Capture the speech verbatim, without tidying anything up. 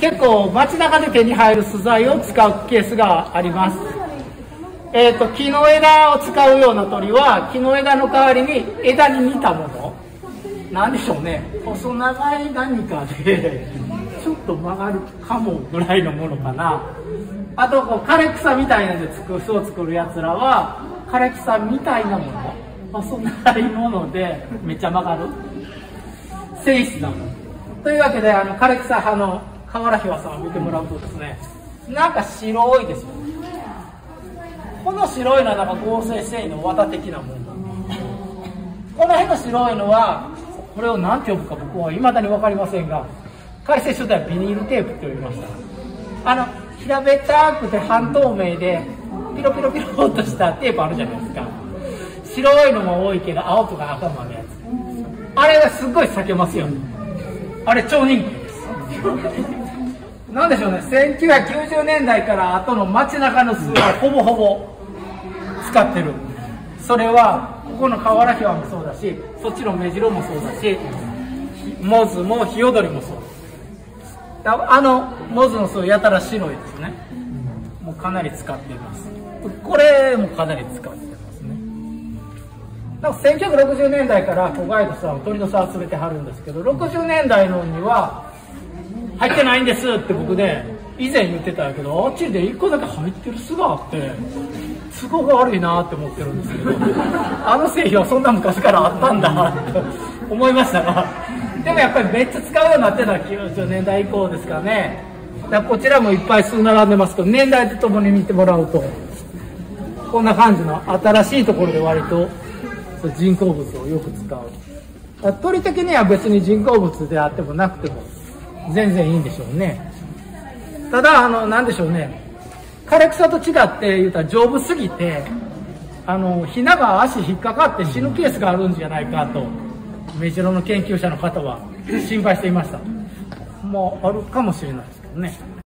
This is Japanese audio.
結構街中で手に入る素材を使うケースがあります。えーと、木の枝を使うような鳥は木の枝の代わりに枝に似たものなんでしょうね、細長い何かでちょっと曲がるかもぐらいのものかな。あとこう枯れ草みたいなのでつく巣を作るやつらは枯れ草みたいなもの、細長いものでめっちゃ曲がる性質なものというわけで、あの枯れ草派の河原ひわさんを見てもらうとですね、なんか白いですよ。この白いのはなんか合成繊維の綿的なもの。この辺の白いのはこれを何て呼ぶか僕は未だに分かりませんが、解説書ではビニールテープって呼びました。あの平べったくて半透明でピロピロピロっとしたテープあるじゃないですか。白いのも多いけど青とか赤もあるやつ、あれがすっごい避けますよね。あれ超人気ですなんでしょうね、せんきゅうひゃくきゅうじゅうねんだいから後の街中の巣はほぼほぼ使ってる。それはここの河原ひわもそうだし、そっちの目白もそうだし、モズもヒヨドリもそうです。あのモズの巣やたら白いですね。もうかなり使っています。これもかなり使ってますね。なんかせんきゅうひゃくろくじゅうねんだいから小ガイドさんは鳥の巣集めてはるんですけど、ろくじゅうねんだいのには入ってないんですって僕ね以前言ってたんやけど、あっちでいっこだけ入ってる巣があって都合が悪いなって思ってるんですけどあの製品はそんな昔からあったんだって思いましたが、でもやっぱりめっちゃ使うようになってるのはきゅうじゅうねんだい以降ですからね。だからこちらもいっぱい巣並んでますけど、年代とともに見てもらうとこんな感じの新しいところで割と人工物をよく使う。鳥的には別に人工物であってもなくても全然いいんでしょうね。ただあのなんでしょうね、枯れ草と違って言うたら丈夫すぎてあのヒナが足引っかかって死ぬケースがあるんじゃないかと目白の研究者の方は心配していました。もうあるかもしれないですけどね。